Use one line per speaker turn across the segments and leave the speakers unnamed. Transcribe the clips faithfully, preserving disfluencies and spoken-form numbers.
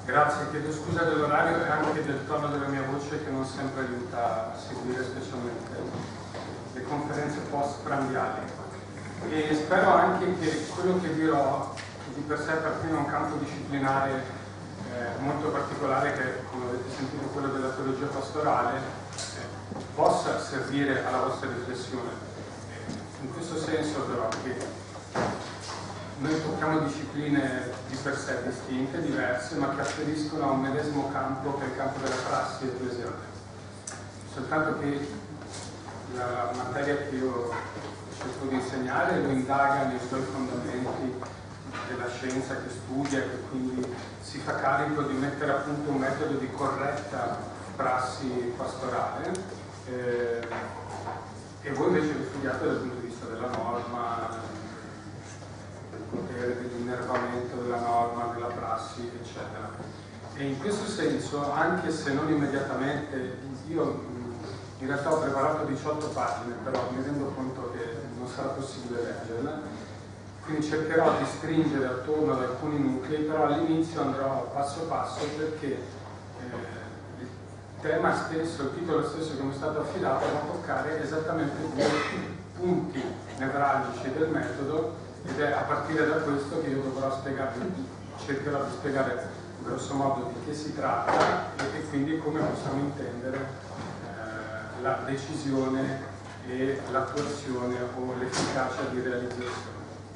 Grazie, chiedo scusa dell'orario e anche del tono della mia voce che non sempre aiuta a seguire specialmente le conferenze post-prandiali. E spero anche che quello che dirò, che di per sé appartiene a un campo disciplinare eh, molto particolare, che come avete sentito quello della teologia pastorale, eh, possa servire alla vostra riflessione. In questo senso però che noi tocchiamo discipline di per sé distinte, diverse, ma che afferiscono a un medesimo campo, che è il campo della prassi ecclesiale. Soltanto che la materia che io cerco di insegnare lo indaga nei suoi fondamenti della scienza che studia, che quindi si fa carico di mettere a punto un metodo di corretta prassi pastorale, eh, e voi invece lo studiate dal punto di vista della norma, dell'innervamento della norma, della prassi, eccetera. E in questo senso, anche se non immediatamente, io in realtà ho preparato diciotto pagine, però mi rendo conto che non sarà possibile leggerle, quindi cercherò di stringere attorno ad alcuni nuclei, però all'inizio andrò passo passo perché eh, il tema stesso, il titolo stesso che mi è stato affidato va a toccare esattamente due punti nevralgici del metodo, ed è a partire da questo che io dovrò spiegarvi, cercherò di spiegare grosso modo di che si tratta e, e quindi come possiamo intendere eh, la decisione e l'attuazione o l'efficacia di realizzazione.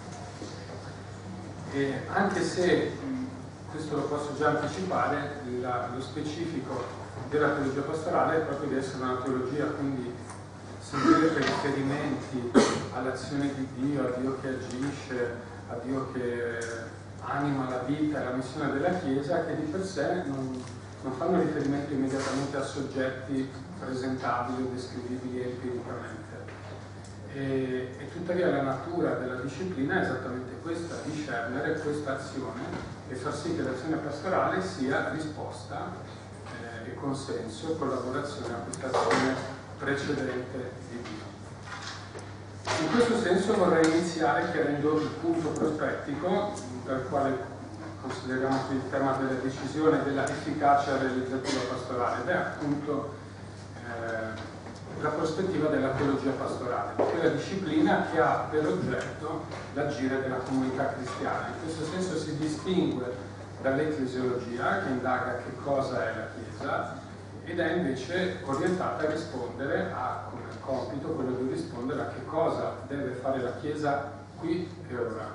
E anche se, mh, questo lo posso già anticipare, la, lo specifico della teologia pastorale è proprio di essere una teologia, quindi seguire riferimenti all'azione di Dio, a Dio che agisce, a Dio che anima la vita e la missione della Chiesa, che di per sé non, non fanno riferimento immediatamente a soggetti presentabili o descrivibili empiricamente. E, e tuttavia la natura della disciplina è esattamente questa, discernere questa azione e far sì che l'azione pastorale sia risposta eh, e consenso, collaborazione a questa azione precedente di Dio. In questo senso vorrei iniziare chiarendo il punto prospettico dal quale consideriamo qui il tema della decisione e della efficacia realizzativa pastorale, ed è appunto eh, la prospettiva della teologia pastorale, quella disciplina che ha per oggetto l'agire della comunità cristiana. In questo senso si distingue dall'ecclesiologia, che indaga che cosa è la Chiesa, ed è invece orientata a rispondere a, come compito, quello di rispondere a che cosa deve fare la Chiesa qui e ora.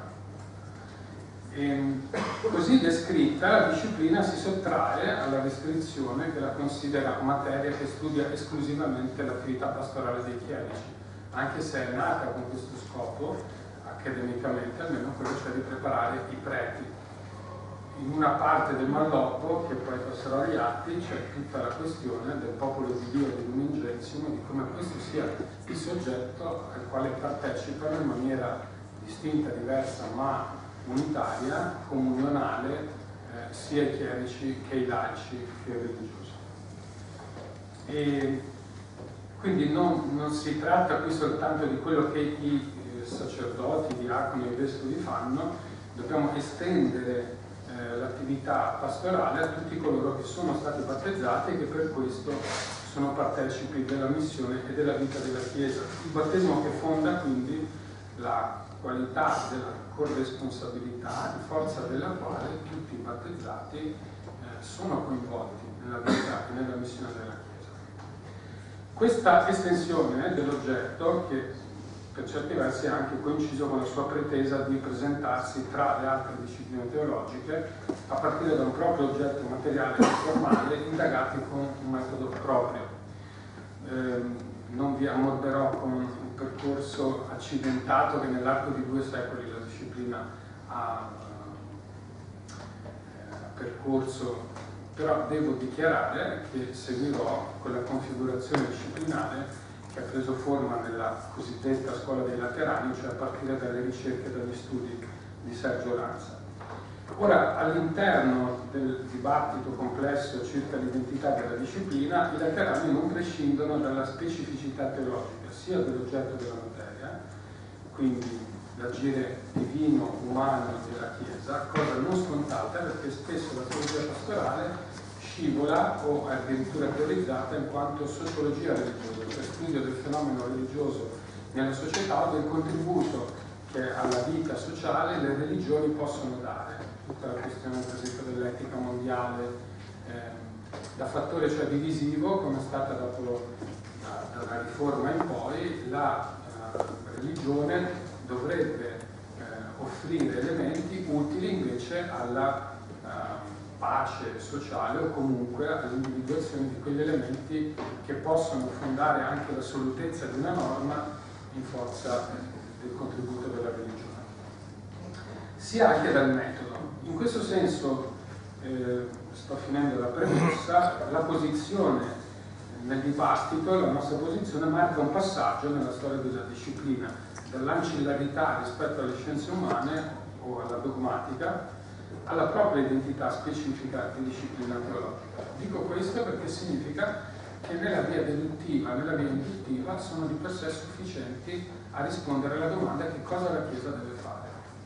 E così descritta, la disciplina si sottrae alla restrizione che la considera materia che studia esclusivamente l'attività pastorale dei chierici, anche se è nata con questo scopo, accademicamente almeno, quello cioè di preparare i preti. In una parte del Malloppo, che poi passerò agli atti, c'è tutta la questione del popolo di Dio, di Lumen Gentium, di come questo sia il soggetto al quale partecipano in maniera distinta, diversa, ma unitaria, comunionale, eh, sia i chierici che i laici che i religiosi. E quindi non, non si tratta qui soltanto di quello che i eh, sacerdoti, i diaconi e i vescovi fanno, dobbiamo estendere l'attività pastorale a tutti coloro che sono stati battezzati e che per questo sono partecipi della missione e della vita della Chiesa. Il battesimo che fonda quindi la qualità della corresponsabilità, in forza della quale tutti i battezzati eh, sono coinvolti nella vita e nella missione della Chiesa. Questa estensione dell'oggetto, che per certi versi ha anche coinciso con la sua pretesa di presentarsi tra le altre discipline teologiche a partire da un proprio oggetto materiale e formale, indagati con un metodo proprio. Eh, non vi ammodderò con un percorso accidentato che nell'arco di due secoli la disciplina ha eh, percorso, però devo dichiarare che seguirò quella configurazione disciplinare che ha preso forma nella cosiddetta scuola dei Laterani, cioè a partire dalle ricerche e dagli studi di Sergio Lanza. Ora, all'interno del dibattito complesso circa l'identità della disciplina, i Laterani non prescindono dalla specificità teologica, sia dell'oggetto della materia, quindi l'agire divino, umano della Chiesa, cosa non scontata perché spesso la teologia pastorale scivola o è addirittura teorizzata in quanto sociologia religiosa, cioè studio del fenomeno religioso nella società o del contributo che alla vita sociale le religioni possono dare. Tutta la questione per esempio dell'etica mondiale, eh, da fattore cioè divisivo, come è stata dopo la, dalla riforma in poi, la eh, religione dovrebbe eh, offrire elementi utili invece alla eh, pace sociale o comunque all'individuazione di quegli elementi che possono fondare anche l'assolutezza di una norma in forza del contributo della religione. Sia anche dal metodo. In questo senso, eh, sto finendo la premessa, la posizione nel dibattito, la nostra posizione marca un passaggio nella storia della disciplina, dall'ancillarità rispetto alle scienze umane o alla dogmatica, alla propria identità specifica di disciplina teologica. Dico questo perché significa che nella via deduttiva, nella via induttiva sono di per sé sufficienti a rispondere alla domanda che cosa la Chiesa deve fare.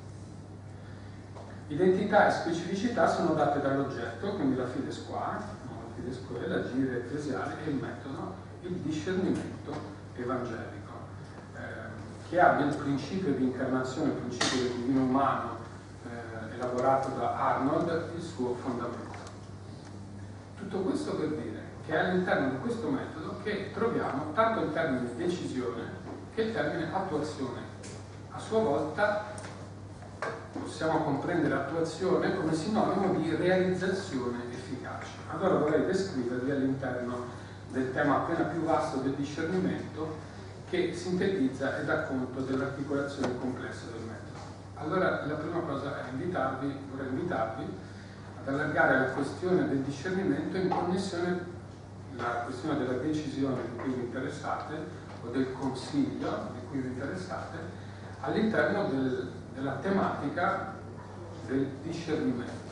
Identità e specificità sono date dall'oggetto, quindi la fides qua, la fides qua, l'agire ecclesiale e il metodo, il discernimento evangelico, eh, che ha nel principio di incarnazione, il principio del divino umano, elaborato da Arnold, il suo fondamento. Tutto questo per dire che è all'interno di questo metodo che troviamo tanto il termine decisione che il termine attuazione. A sua volta possiamo comprendere attuazione come sinonimo di realizzazione efficace. Allora vorrei descrivervi all'interno del tema appena più vasto del discernimento che sintetizza e dà conto dell'articolazione complessa del metodo. Allora la prima cosa è invitarvi, vorrei invitarvi ad allargare la questione del discernimento in connessione, la questione della decisione di cui vi interessate o del consiglio di cui vi interessate all'interno del, della tematica del discernimento.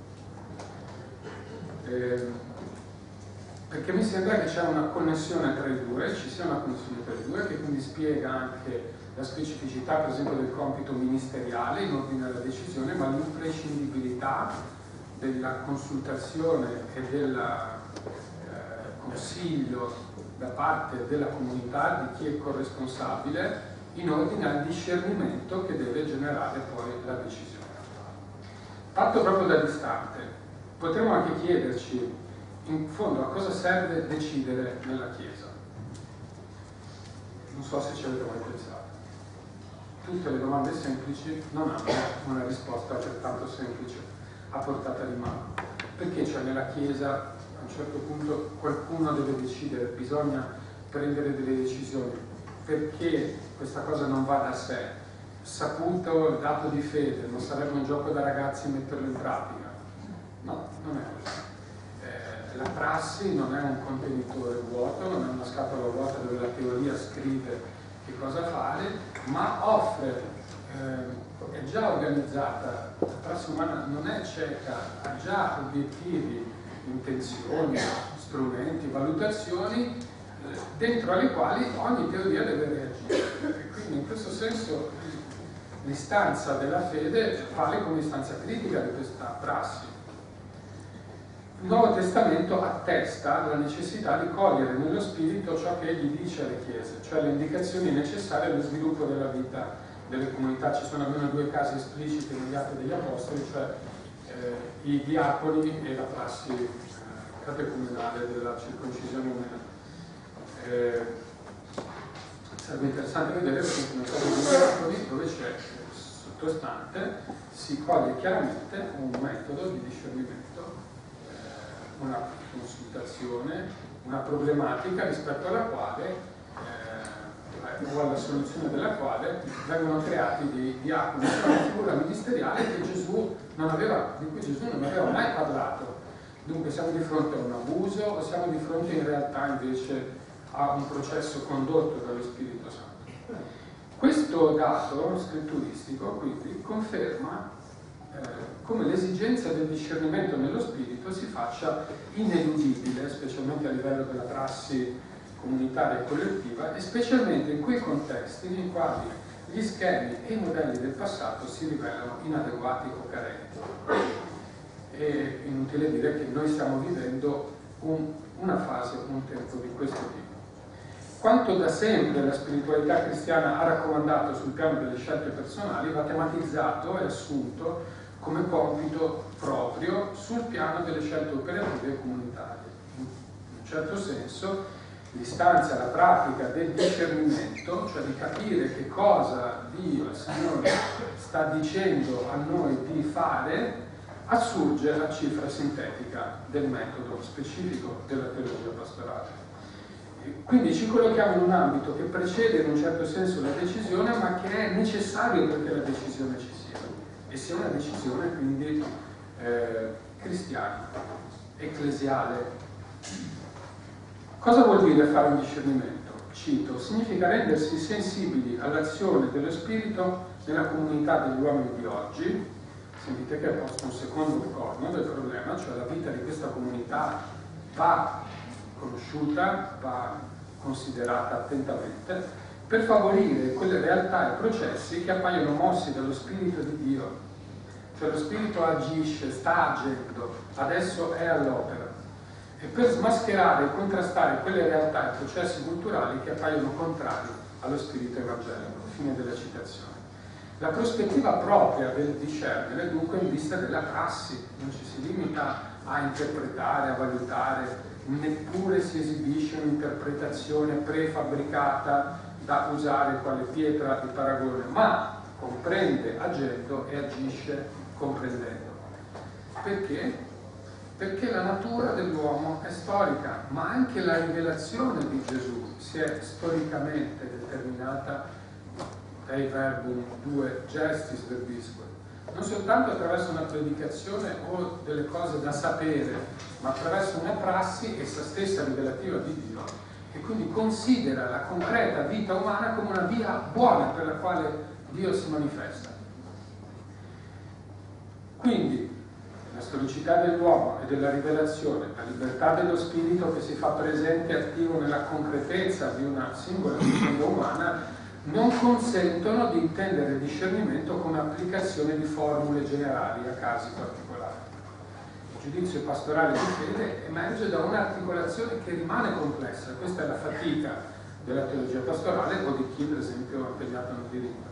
Eh, perché mi sembra che c'è una connessione tra i due, ci sia una connessione tra i due che quindi spiega anche la specificità per esempio del compito ministeriale in ordine alla decisione, ma l'imprescindibilità della consultazione e del eh, consiglio da parte della comunità di chi è corresponsabile in ordine al discernimento che deve generare poi la decisione. Fatto proprio da distante, potremmo anche chiederci in fondo a cosa serve decidere nella Chiesa. Non so se ci avete mai pensato. Tutte le domande semplici non hanno una risposta altrettanto semplice a portata di mano. Perché c'è nella Chiesa a un certo punto qualcuno deve decidere, bisogna prendere delle decisioni? Perché questa cosa non va da sé? Saputo il dato di fede, non sarebbe un gioco da ragazzi metterlo in pratica? No, non è così. Eh, la prassi non è un contenitore vuoto, non è una scatola vuota dove la teoria scrive che cosa fare, ma offre, eh, è già organizzata, la prassi umana non è cieca, ha già obiettivi, intenzioni, strumenti, valutazioni, eh, dentro alle quali ogni teoria deve reagire. E quindi in questo senso l'istanza della fede vale come istanza critica di questa prassi. Il Nuovo Testamento attesta la necessità di cogliere nello Spirito ciò che egli dice alle chiese, cioè le indicazioni necessarie allo sviluppo della vita delle comunità. Ci sono almeno due casi espliciti negli Atti degli Apostoli, cioè eh, i diaconi e la prassi eh, catecumenale della circoncisione umana. Eh, sarebbe interessante vedere appunto nel caso dei diaconi dove c'è sottostante, si coglie chiaramente un metodo di discernimento, una consultazione, una problematica rispetto alla quale eh, o alla soluzione della quale vengono creati dei diaconi, una figura ministeriale che Gesù non aveva, di cui Gesù non aveva mai parlato. Dunque siamo di fronte a un abuso o siamo di fronte in realtà invece a un processo condotto dallo Spirito Santo? Questo dato scritturistico quindi conferma come l'esigenza del discernimento nello spirito si faccia ineludibile, specialmente a livello della prassi comunitaria e collettiva, e specialmente in quei contesti nei quali gli schemi e i modelli del passato si rivelano inadeguati o carenti. È inutile dire che noi stiamo vivendo un, una fase, un tempo di questo tipo. Quanto da sempre la spiritualità cristiana ha raccomandato sul piano delle scelte personali va tematizzato e assunto come compito proprio sul piano delle scelte operative e comunitarie. In un certo senso, l'istanza, la pratica del discernimento, cioè di capire che cosa Dio, il Signore, sta dicendo a noi di fare, assurge la cifra sintetica del metodo specifico della teologia pastorale. Quindi ci collochiamo in un ambito che precede in un certo senso la decisione, ma che è necessario perché la decisione ci sia, e sia una decisione quindi eh, cristiana, ecclesiale. Cosa vuol dire fare un discernimento? Cito: significa rendersi sensibili all'azione dello Spirito nella comunità degli uomini di oggi. Sentite che è posto un secondo corno del problema, cioè la vita di questa comunità va conosciuta, va considerata attentamente, per favorire quelle realtà e processi che appaiono mossi dallo Spirito di Dio. Cioè lo Spirito agisce, sta agendo, adesso è all'opera, e per smascherare e contrastare quelle realtà e processi culturali che appaiono contrari allo Spirito evangelico. Fine della citazione. La prospettiva propria del discernere dunque in vista della prassi, non ci si limita a interpretare, a valutare, neppure si esibisce un'interpretazione prefabbricata da usare quale pietra di paragone, ma comprende agendo e agisce comprendendo. Perché? Perché la natura dell'uomo è storica, ma anche la rivelazione di Gesù si è storicamente determinata dai verbum due gestis verbisque, non soltanto attraverso una predicazione o delle cose da sapere, ma attraverso una prassi essa stessa rivelativa di Dio, e quindi considera la concreta vita umana come una via buona per la quale Dio si manifesta. Quindi la storicità dell'uomo e della rivelazione, la libertà dello spirito che si fa presente e attivo nella concretezza di una singola vicenda umana non consentono di intendere il discernimento come applicazione di formule generali a casi particolari. Il giudizio pastorale di fede emerge da un'articolazione che rimane complessa. Questa è la fatica della teologia pastorale o di chi, per esempio, è impegnato nel diritto.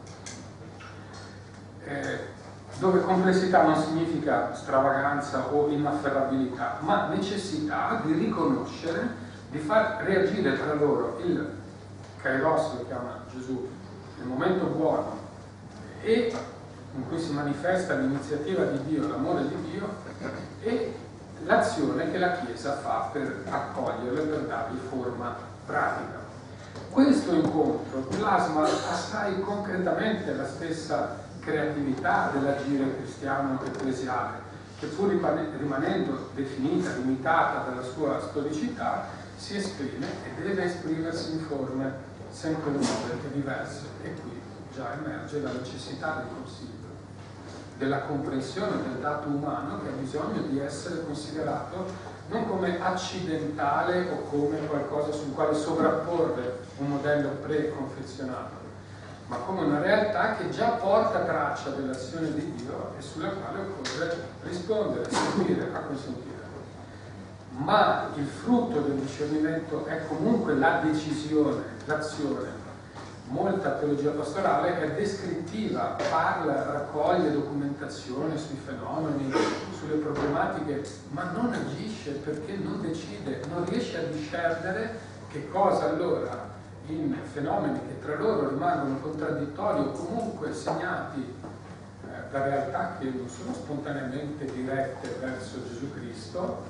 Eh, dove complessità non significa stravaganza o inafferrabilità, ma necessità di riconoscere, di far reagire tra loro il Kairos, lo chiama Gesù, nel momento buono e in cui si manifesta l'iniziativa di Dio, l'amore di Dio, e l'azione che la Chiesa fa per accoglierlo e per dargli forma pratica. Questo incontro plasma assai concretamente la stessa creatività dell'agire cristiano ecclesiale, che pur rimanendo definita, limitata dalla sua storicità, si esprime e deve esprimersi in forme sempre nuove e diverse. E qui già emerge la necessità del consiglio, della comprensione del dato umano che ha bisogno di essere considerato non come accidentale o come qualcosa sul quale sovrapporre un modello preconfezionato, ma come una realtà che già porta traccia dell'azione di Dio e sulla quale occorre rispondere, seguire, acconsentire. Ma il frutto del discernimento è comunque la decisione, l'azione. Molta teologia pastorale è descrittiva, parla, raccoglie documentazione sui fenomeni, sulle problematiche, ma non agisce perché non decide, non riesce a discernere che cosa allora in fenomeni che tra loro rimangono contraddittori o comunque segnati eh, da realtà che non sono spontaneamente dirette verso Gesù Cristo.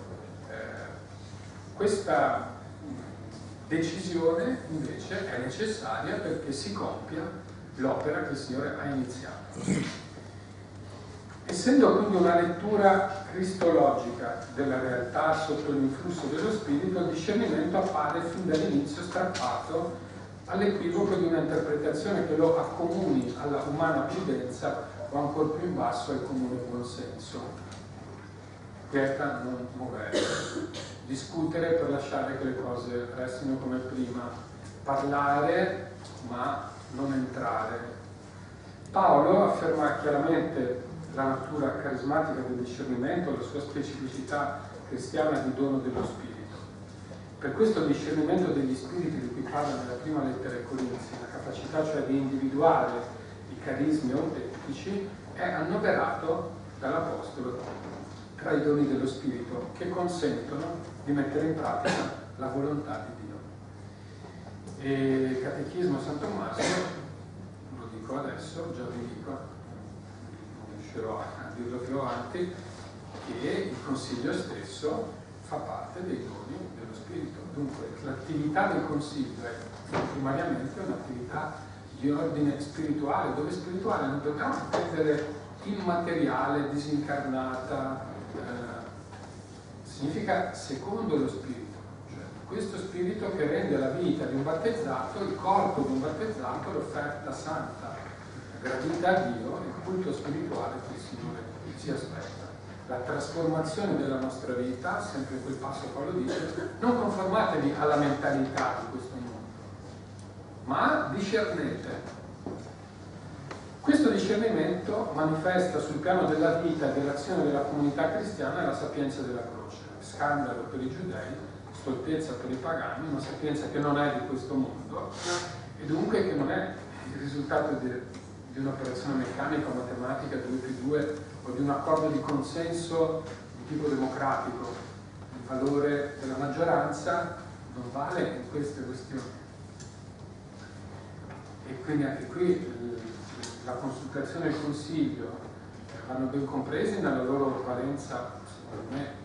Questa decisione invece è necessaria perché si compia l'opera che il Signore ha iniziato. Essendo quindi una lettura cristologica della realtà sotto l'influsso dello Spirito, il discernimento appare fin dall'inizio strappato all'equivoco di un'interpretazione che lo accomuni alla umana prudenza o ancor più in basso al comune buonsenso. Quieta, non muovere. Discutere per lasciare che le cose restino come prima, parlare ma non entrare Paolo afferma chiaramente la natura carismatica del discernimento, la sua specificità cristiana di dono dello Spirito. Per questo il discernimento degli spiriti di cui parla nella prima lettera ai Corinzi, la capacità cioè di individuare i carismi autentici, è annoverato dall'Apostolo tra i doni dello Spirito che consentono di mettere in pratica la volontà di Dio. E il Catechismo San Tommaso, lo dico adesso, già vi dico, non riuscirò a dirlo più avanti, che il Consiglio stesso fa parte dei doni dello Spirito. Dunque l'attività del Consiglio è primariamente un'attività di ordine spirituale, dove spirituale non dobbiamo prendere immateriale, disincarnata, eh, significa secondo lo Spirito, cioè questo Spirito che rende la vita di un battezzato, il corpo di un battezzato, l'offerta santa, gradita a Dio, il culto spirituale che il Signore si aspetta. La trasformazione della nostra vita, sempre in quel passo Paolo dice, non conformatevi alla mentalità di questo mondo, ma discernete. Questo discernimento manifesta sul piano della vita e dell'azione della comunità cristiana la sapienza della croce, scandalo per i giudei, stoltezza per i pagani, una sapienza che non è di questo mondo e dunque che non è il risultato di, di un'operazione meccanica o matematica due più due o di un accordo di consenso di tipo democratico. Il valore della maggioranza non vale in queste questioni. E quindi anche qui la consultazione e il consiglio vanno ben compresi nella loro valenza, secondo me,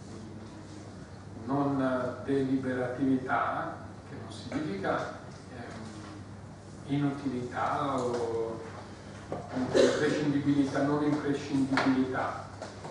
non deliberatività, che non significa eh, inutilità o imprescindibilità, non imprescindibilità.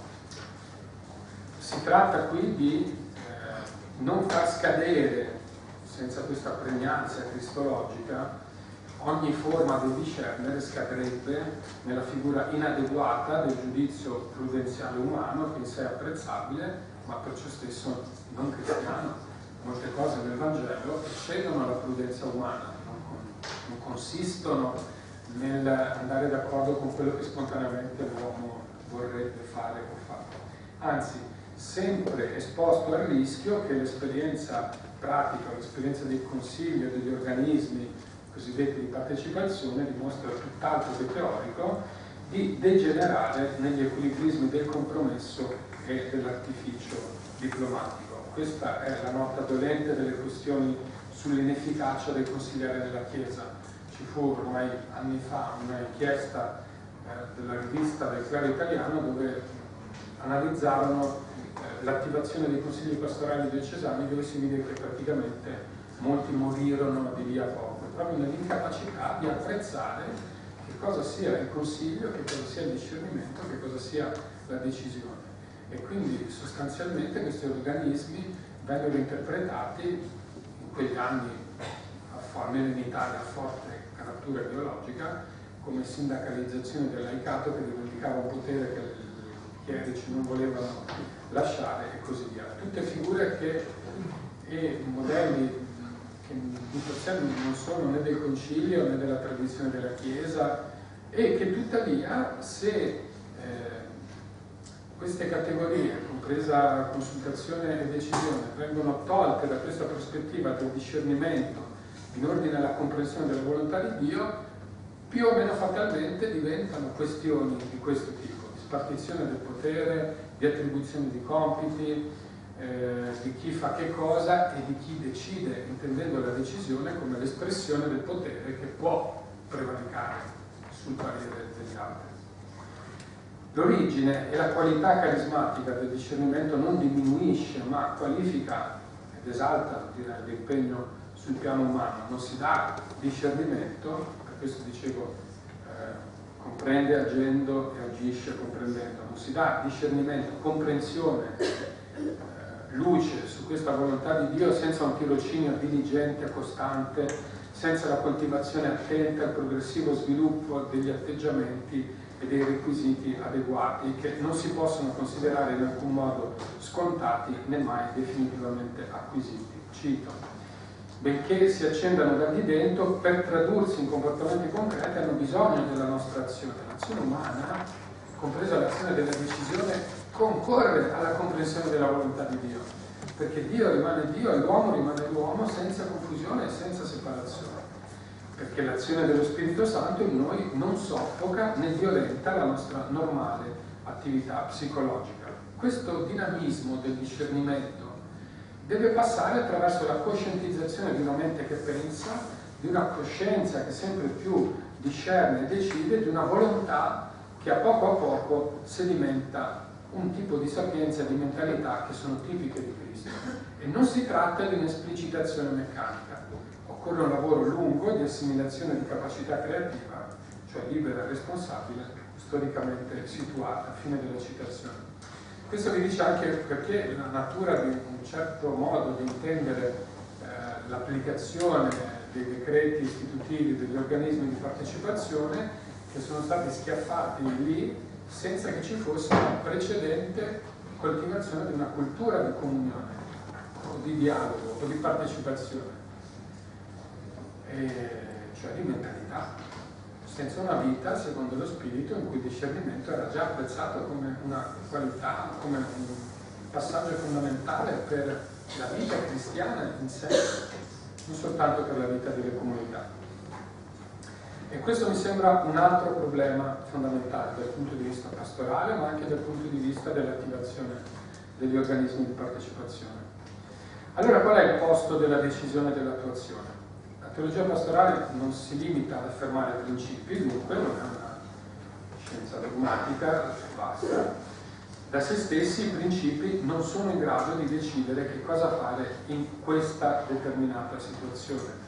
Si tratta qui di eh, non far scadere, senza questa pregnanza cristologica, ogni forma del discernere scadrebbe nella figura inadeguata del giudizio prudenziale umano, che in sé è apprezzabile, ma per ciò stesso non cristiano. Molte cose nel Vangelo eccedono la prudenza umana, non, con, non consistono nell'andare d'accordo con quello che spontaneamente l'uomo vorrebbe fare o fare. Anzi, sempre esposto al rischio che l'esperienza pratica, l'esperienza del consiglio, degli organismi cosiddetti di partecipazione, dimostra tutt'altro che teorico, di degenerare negli equilibrismi del compromesso e dell'artificio diplomatico. Questa è la nota dolente delle questioni sull'inefficacia del consigliere della Chiesa. Ci fu ormai anni fa una inchiesta eh, della rivista del Clero Italiano dove analizzarono eh, l'attivazione dei consigli pastorali diocesani, dove si vide che praticamente molti morirono di lì a poco, proprio nell'incapacità di apprezzare che cosa sia il consiglio, che cosa sia il discernimento, che cosa sia la decisione. E quindi sostanzialmente questi organismi vennero interpretati in quegli anni, almeno in Italia, a forte caratura ideologica, come sindacalizzazione del laicato che rivendicava un potere che i chierici non volevano lasciare e così via. Tutte figure che, e modelli che di per sé non sono né del concilio né della tradizione della Chiesa, e che tuttavia, se eh, queste categorie, compresa consultazione e decisione, vengono tolte da questa prospettiva del discernimento in ordine alla comprensione della volontà di Dio, più o meno fatalmente diventano questioni di questo tipo, di spartizione del potere, di attribuzione di compiti, Eh, di chi fa che cosa e di chi decide, intendendo la decisione come l'espressione del potere che può prevaricare sul parere degli altri. L'origine e la qualità carismatica del discernimento non diminuisce, ma qualifica ed esalta, direi, l'impegno sul piano umano. Non si dà discernimento, per questo dicevo eh, comprende agendo e agisce comprendendo, non si dà discernimento, comprensione, luce su questa volontà di Dio senza un tirocinio diligente, costante, senza la coltivazione attenta e il progressivo sviluppo degli atteggiamenti e dei requisiti adeguati che non si possono considerare in alcun modo scontati né mai definitivamente acquisiti. Cito: benché si accendano da di dentro, per tradursi in comportamenti concreti hanno bisogno della nostra azione. L'azione umana, compresa l'azione della decisione, concorre alla comprensione della volontà di Dio, perché Dio rimane Dio e l'uomo rimane l'uomo senza confusione e senza separazione, perché l'azione dello Spirito Santo in noi non soffoca né violenta la nostra normale attività psicologica. Questo dinamismo del discernimento deve passare attraverso la coscientizzazione di una mente che pensa, di una coscienza che sempre più discerne e decide, di una volontà che a poco a poco sedimenta un tipo di sapienza e di mentalità che sono tipiche di Cristo. E non si tratta di un'esplicitazione meccanica, occorre un lavoro lungo di assimilazione di capacità creativa, cioè libera e responsabile, storicamente situata, fine della citazione. Questo vi dice anche perché la natura di un certo modo di intendere eh, l'applicazione dei decreti istitutivi degli organismi di partecipazione che sono stati schiaffati lì senza che ci fosse una precedente coltivazione di una cultura di comunione o di dialogo o di partecipazione, e, cioè di mentalità, senza una vita secondo lo spirito in cui il discernimento era già apprezzato come una qualità, come un passaggio fondamentale per la vita cristiana in sé, non soltanto per la vita delle comunità. E questo mi sembra un altro problema fondamentale dal punto di vista pastorale, ma anche dal punto di vista dell'attivazione degli organismi di partecipazione. Allora, qual è il posto della decisione e dell'attuazione? La teologia pastorale non si limita ad affermare principi, dunque non è una scienza dogmatica, basta. Da se stessi i principi non sono in grado di decidere che cosa fare in questa determinata situazione.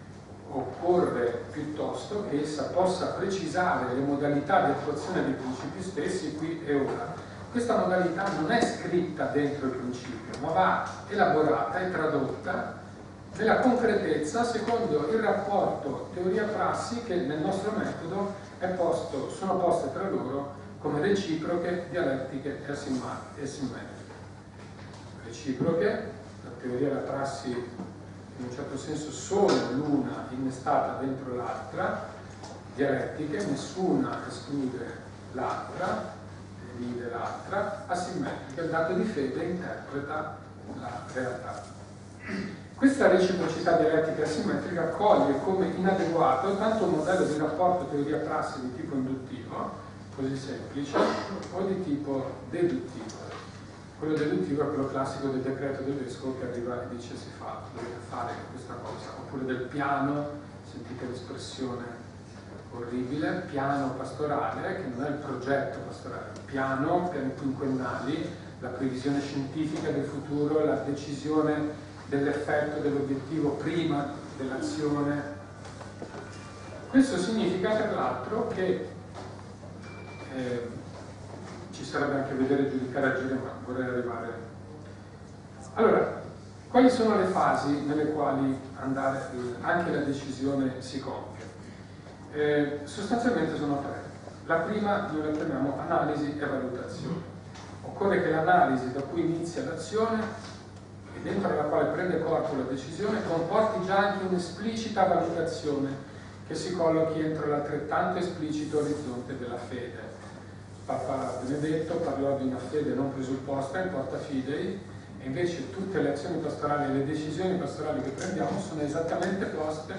Occorre piuttosto che essa possa precisare le modalità di attuazione dei principi stessi qui e ora. Questa modalità non è scritta dentro il principio, ma va elaborata e tradotta nella concretezza secondo il rapporto teoria-prassi che nel nostro metodo è posto, sono poste tra loro come reciproche, dialettiche e asimmetriche. Reciproche, la teoria e la prassi in un certo senso sono l'una innestata dentro l'altra, dialettiche, nessuna esclude l'altra, divide l'altra, asimmetrica, il dato di fede interpreta la realtà. Questa reciprocità dialettica e asimmetrica coglie come inadeguato tanto un modello di rapporto teoria-prassi di tipo induttivo, così semplice, o di tipo deduttivo. Quello deduttivo è quello classico del decreto del vescovo che arriva e dice si fa, dovete fare questa cosa, oppure del piano, sentite l'espressione orribile, piano pastorale, che non è il progetto pastorale, piano, piani quinquennali, la previsione scientifica del futuro, la decisione dell'effetto, dell'obiettivo prima dell'azione. Questo significa tra l'altro che eh, ci sarebbe anche vedere, giudicare, agire, ma vorrei arrivare. Allora, quali sono le fasi nelle quali andare, anche la decisione si compie? Eh, sostanzialmente sono tre. La prima noi la chiamiamo analisi e valutazione. Occorre che l'analisi da cui inizia l'azione e dentro la quale prende corpo la decisione comporti già anche un'esplicita valutazione che si collochi entro l'altrettanto esplicito orizzonte della fede. Papa Benedetto parlò di una fede non presupposta in porta fidei, e invece tutte le azioni pastorali e le decisioni pastorali che prendiamo sono esattamente poste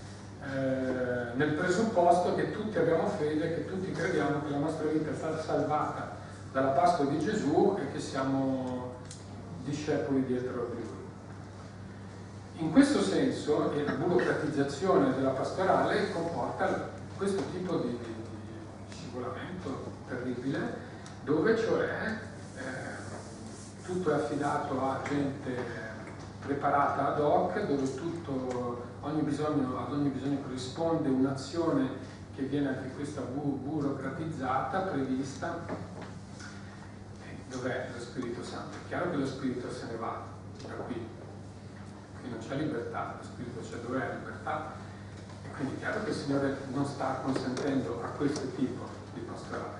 eh, nel presupposto che tutti abbiamo fede, che tutti crediamo che la nostra vita è stata salvata dalla Pasqua di Gesù e che siamo discepoli dietro di lui. In questo senso, e la burocratizzazione della pastorale comporta questo tipo di, di, di scivolamento terribile, dove cioè eh, tutto è affidato a gente preparata ad hoc, dove tutto, ogni bisogno, ad ogni bisogno corrisponde un'azione che viene anche questa bu burocratizzata, prevista. Dov'è lo Spirito Santo? È chiaro che lo Spirito se ne va da qui, qui non c'è libertà, lo Spirito c'è, dov'è la libertà? E quindi è chiaro che il Signore non sta consentendo a questo tipo di pastorale.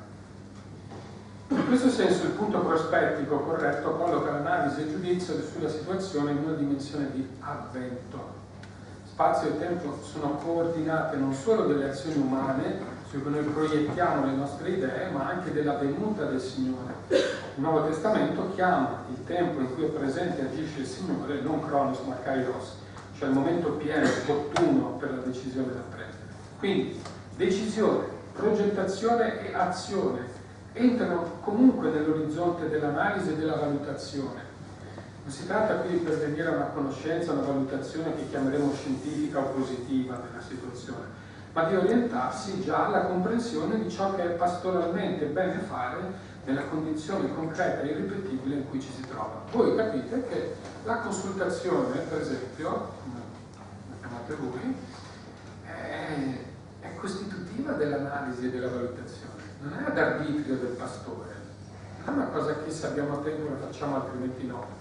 In questo senso il punto prospettico corretto colloca l'analisi e il giudizio sulla situazione in una dimensione di avvento. spazio e tempo sono coordinate non solo delle azioni umane su cui noi proiettiamo le nostre idee, ma anche della venuta del Signore. Il Nuovo Testamento chiama il tempo in cui è presente e agisce il Signore non Cronos ma Kairos, cioè il momento pieno, opportuno per la decisione da prendere. Quindi decisione, progettazione e azione entrano comunque nell'orizzonte dell'analisi e della valutazione. Non si tratta qui di pervenire a una conoscenza, una valutazione che chiameremo scientifica o positiva della situazione, ma di orientarsi già alla comprensione di ciò che è pastoralmente bene fare nella condizione concreta e irripetibile in cui ci si trova. Voi capite che la consultazione, per esempio, la chiamate voi, è, è costitutiva dell'analisi e della valutazione, non è ad arbitrio del pastore, non è una cosa che se abbiamo tempo la facciamo, altrimenti no.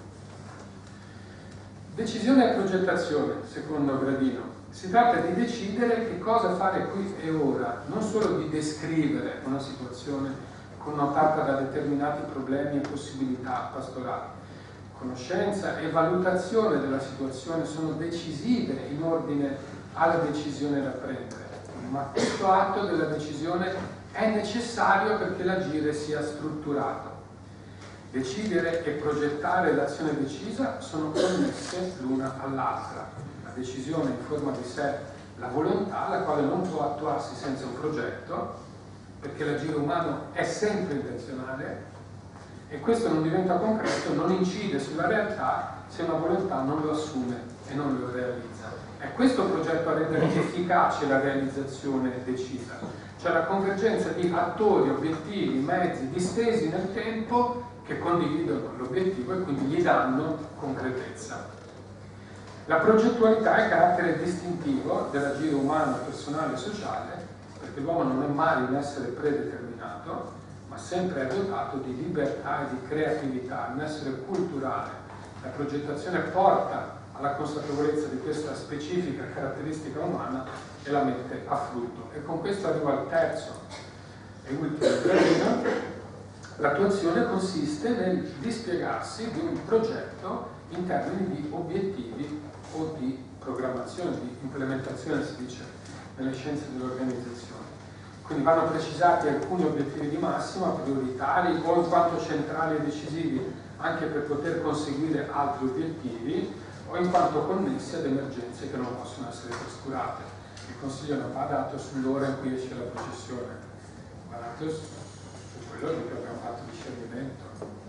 Decisione e progettazione, secondo gradino. Si tratta di decidere che cosa fare qui e ora, non solo di descrivere una situazione connotata da determinati problemi e possibilità pastorali. Conoscenza e valutazione della situazione sono decisive in ordine alla decisione da prendere, ma questo atto della decisione è necessario perché l'agire sia strutturato. Decidere e progettare l'azione decisa sono connesse l'una all'altra. La decisione informa di sé la volontà, la quale non può attuarsi senza un progetto, perché l'agire umano è sempre intenzionale e questo non diventa concreto, non incide sulla realtà se una volontà non lo assume e non lo realizza. È questo progetto a rendere efficace la realizzazione decisa, cioè la convergenza di attori, obiettivi, mezzi distesi nel tempo che condividono l'obiettivo e quindi gli danno concretezza. La progettualità è carattere distintivo dell'agire umano, personale e sociale, perché l'uomo non è mai un essere predeterminato, ma sempre è dotato di libertà e di creatività, un essere culturale. La progettazione porta alla consapevolezza di questa specifica caratteristica umana e la mette a frutto. E con questo arrivo al terzo e ultimo gradino. L'attuazione consiste nel dispiegarsi di un progetto in termini di obiettivi o di programmazione, di implementazione, si dice nelle scienze dell'organizzazione. Quindi vanno precisati alcuni obiettivi di massima, prioritari o in quanto centrali e decisivi anche per poter conseguire altri obiettivi o in quanto connessi ad emergenze che non possono essere trascurate. Il consiglio non va dato sull'ora in cui esce la processione, va dato su quello di cui abbiamo fatto discernimento.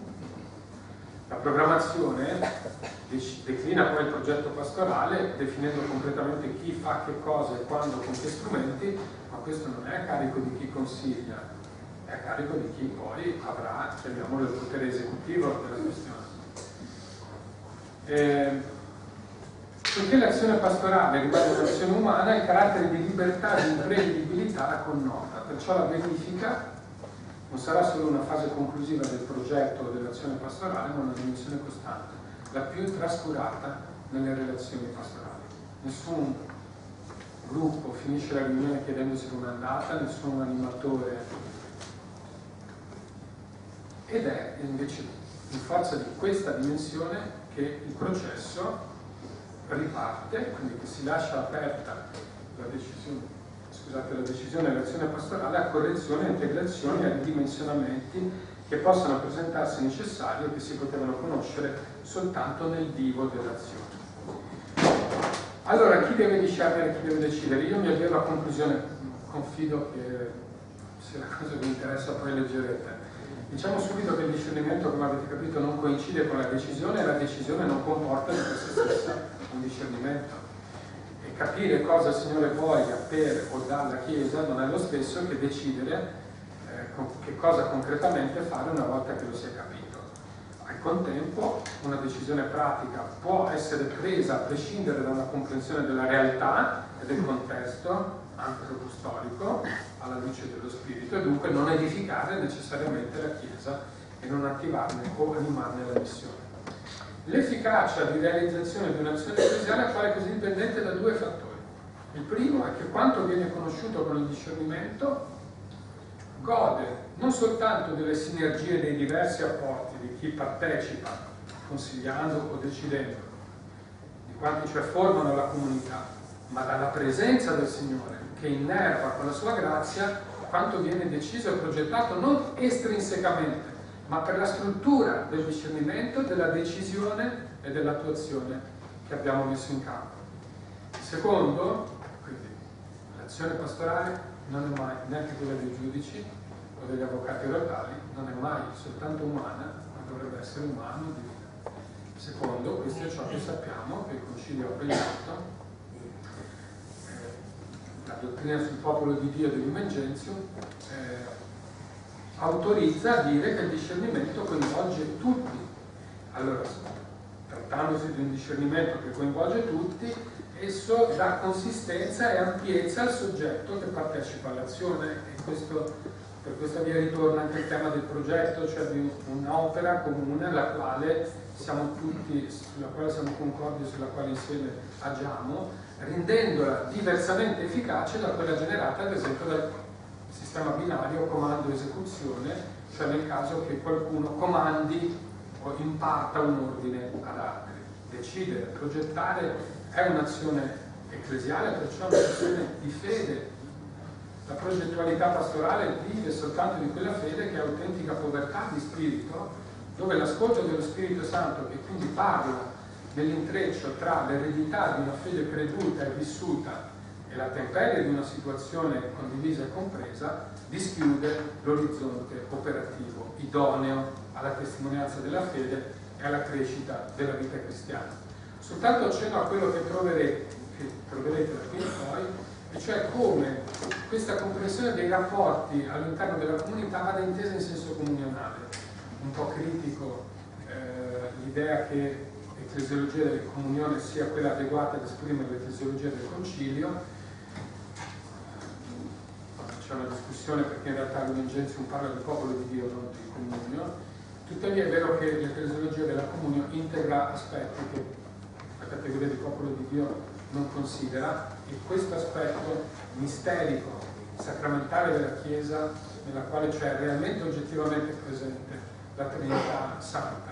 La programmazione declina poi il progetto pastorale definendo concretamente chi fa che cosa e quando con che strumenti, ma questo non è a carico di chi consiglia, è a carico di chi poi avrà, chiamiamolo, il potere esecutivo della questione. Eh, Poiché l'azione pastorale rimane un'azione umana, il carattere di libertà e di imprevedibilità la connota, perciò la verifica non sarà solo una fase conclusiva del progetto o dell'azione pastorale, ma una dimensione costante, la più trascurata nelle relazioni pastorali. Nessun gruppo finisce la riunione chiedendosi come è andata, nessun animatore, ed è invece in forza di questa dimensione che il processo riparte, quindi che si lascia aperta la decisione Scusate, la decisione e l'azione pastorale a correzioni, a integrazioni e a ridimensionamenti che possano presentarsi necessari e che si potevano conoscere soltanto nel vivo dell'azione. Allora, chi deve discernere, chi deve decidere? Io mi avvio alla conclusione, confido che se la cosa vi interessa poi leggerete. Diciamo subito che il discernimento, come avete capito, non coincide con la decisione e la decisione non comporta di per sé stessa un discernimento. Capire cosa il Signore voglia per o dalla Chiesa non è lo stesso che decidere eh, che cosa concretamente fare una volta che lo si è capito. Al contempo una decisione pratica può essere presa a prescindere da una comprensione della realtà e del contesto antropostorico alla luce dello Spirito e dunque non edificare necessariamente la Chiesa e non attivarne o animarne la missione. L'efficacia di realizzazione di un'azione ecclesiale appare così dipendente da due fattori. Il primo è che quanto viene conosciuto con il discernimento gode non soltanto delle sinergie dei diversi apporti di chi partecipa, consigliando o decidendo, di quanti cioè formano la comunità, ma dalla presenza del Signore, che innerva con la sua grazia quanto viene deciso e progettato non estrinsecamente, ma per la struttura del discernimento, della decisione e dell'attuazione che abbiamo messo in campo. Secondo, quindi, l'azione pastorale non è mai, neanche quella dei giudici o degli avvocati orali, non è mai soltanto umana, ma dovrebbe essere umano e divina. Secondo, questo è ciò che sappiamo, che il Concilio ha previsto. La dottrina sul popolo di Dio di Lumen Gentium eh, autorizza a dire che il discernimento coinvolge tutti. Allora, trattandosi di un discernimento che coinvolge tutti, esso dà consistenza e ampiezza al soggetto che partecipa all'azione, e questo, per questa via ritorna anche il tema del progetto, cioè di un'opera comune alla quale siamo tutti, sulla quale siamo concordi, sulla quale insieme agiamo, rendendola diversamente efficace da quella generata ad esempio dal sistema binario comando-esecuzione, cioè nel caso che qualcuno comandi o imparta un ordine ad altri. Decidere, progettare è un'azione ecclesiale, perciò è un'azione di fede. La progettualità pastorale vive soltanto di quella fede che è autentica povertà di spirito, dove l'ascolto dello Spirito Santo, che quindi parla nell'intreccio tra l'eredità di una fede creduta e vissuta e la temperie di una situazione condivisa e compresa, dischiude l'orizzonte operativo idoneo alla testimonianza della fede e alla crescita della vita cristiana. Soltanto accenno a quello che troverete, che troverete da qui in poi, e cioè come questa comprensione dei rapporti all'interno della comunità vada intesa in senso comunionale. Un po' critico eh, l'idea che l'ecclesiologia della comunione sia quella adeguata ad esprimere l'ecclesiologia del concilio. C'è una discussione perché in realtà Lumen Gentium parla del popolo di Dio, non di comunio. Tuttavia è vero che l'ecclesiologia della comunione integra aspetti che la categoria di popolo di Dio non considera, e questo aspetto misterico, sacramentale della Chiesa, nella quale c'è realmente oggettivamente presente la Trinità Santa.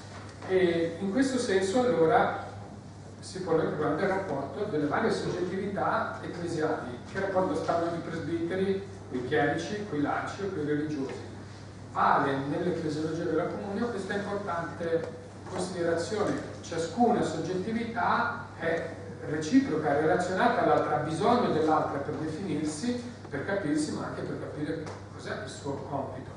E in questo senso allora si pone il problema del rapporto delle varie soggettività ecclesiali. Che rapporto stanno i presbiteri, i chierici, i laici o i religiosi? Vale nell'ecclesiologia della comunione questa importante considerazione. Ciascuna soggettività è reciproca, è relazionata all'altra, ha bisogno dell'altra per definirsi, per capirsi, ma anche per capire cos'è il suo compito.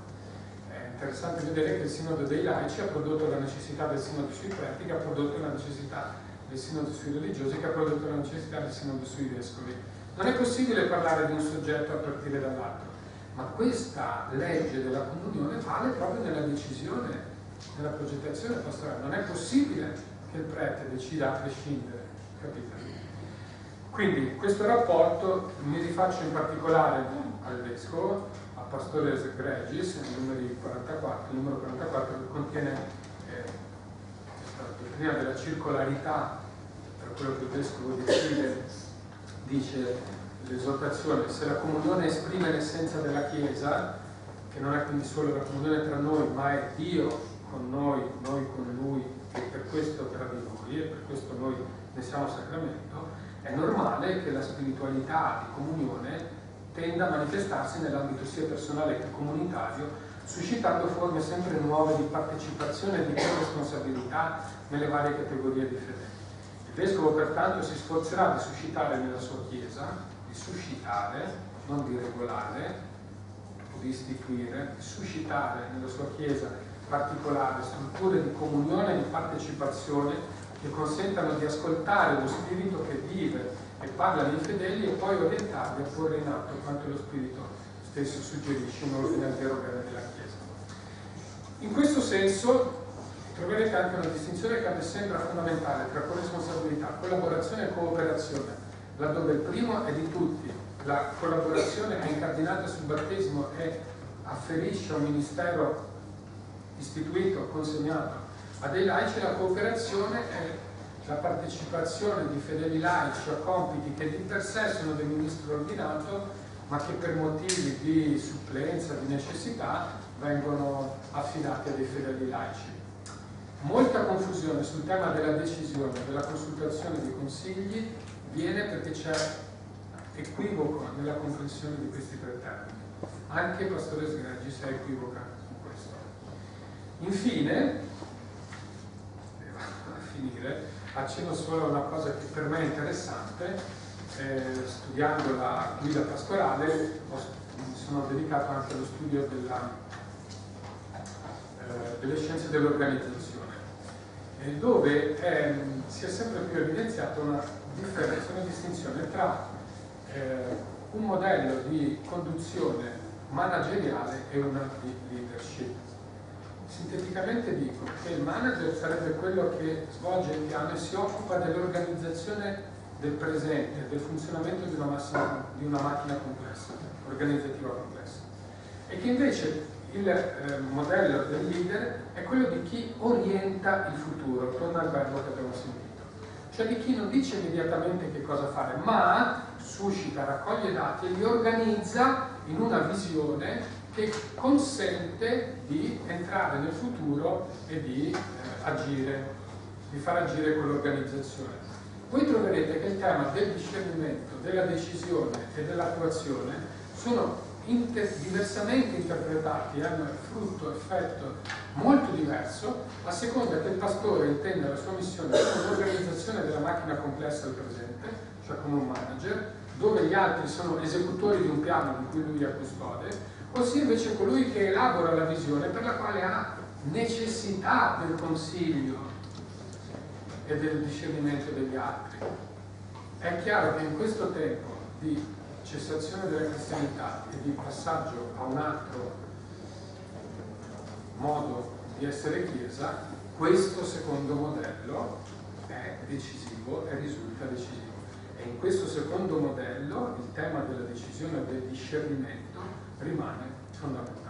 È interessante vedere che il Sinodo dei Laici ha prodotto la necessità del Sinodo sui preti, che ha prodotto la necessità del Sinodo sui religiosi, che ha prodotto la necessità del Sinodo sui vescovi. Non è possibile parlare di un soggetto a partire dall'altro, ma questa legge della comunione vale proprio nella decisione, nella progettazione pastorale. Non è possibile che il prete decida a prescindere, capite? Quindi questo rapporto mi rifaccio in particolare al vescovo, a Pastores Gregis, il numero quarantaquattro, il numero quarantaquattro, che contiene eh, questa dottrina della circolarità tra quello che il vescovo decide, dice l'esortazione: se la comunione esprime l'essenza della Chiesa, che non è quindi solo la comunione tra noi, ma è Dio con noi, noi con Lui, e per questo tra di noi, e per questo noi ne siamo sacramento, è normale che la spiritualità di comunione tenda a manifestarsi nell'ambito sia personale che comunitario, suscitando forme sempre nuove di partecipazione e di corresponsabilità nelle varie categorie di fede. Il Vescovo pertanto si sforzerà di suscitare nella sua Chiesa, di suscitare, non di regolare o di istituire, di suscitare nella sua Chiesa particolari strutture di comunione e di partecipazione che consentano di ascoltare lo Spirito che vive e parla ai fedeli e poi orientarli a porre in atto quanto lo Spirito stesso suggerisce in ordine al vero bene della Chiesa. In questo senso troverete anche una distinzione che a me sembra fondamentale tra corresponsabilità, collaborazione e cooperazione, laddove il primo è di tutti, la collaborazione è incardinata sul battesimo e afferisce a un ministero istituito, consegnato a dei laici. La cooperazione è la partecipazione di fedeli laici a compiti che di per sé sono del ministro ordinato, ma che per motivi di supplenza, di necessità, vengono affidati a dei fedeli laici. Molta confusione sul tema della decisione, della consultazione dei consigli, viene perché c'è equivoco nella comprensione di questi tre termini. Anche Pastore Sgreggi si equivoca su questo. Infine, a finire, accenno solo a una cosa che per me è interessante. Eh, studiando la guida pastorale ho, mi sono dedicato anche allo studio della, eh, delle scienze dell'organizzazione, eh, dove eh, si è sempre più evidenziata una differenza, una distinzione tra eh, un modello di conduzione manageriale e una di leadership. Sinteticamente dico che il manager sarebbe quello che svolge il piano e si occupa dell'organizzazione del presente, del funzionamento di una, massa, di una macchina complessa, organizzativa complessa, e che invece il eh, modello del leader è quello di chi orienta il futuro, torna al verbo che abbiamo sentito, cioè di chi non dice immediatamente che cosa fare, ma suscita, raccoglie dati e li organizza in una visione che consente di entrare nel futuro e di eh, agire, di far agire quell'organizzazione. Voi troverete che il tema del discernimento, della decisione e dell'attuazione sono inter diversamente interpretati, hanno frutto, effetto molto diverso a seconda che il pastore intenda la sua missione come un'organizzazione della macchina complessa del presente, cioè come un manager, dove gli altri sono esecutori di un piano di cui lui è custode, ossia invece colui che elabora la visione per la quale ha necessità del consiglio e del discernimento degli altri. È chiaro che in questo tempo di cessazione della cristianità e di passaggio a un altro modo di essere Chiesa, questo secondo modello è decisivo e risulta decisivo. E in questo secondo modello il tema della decisione e del discernimento rimane fondamentale.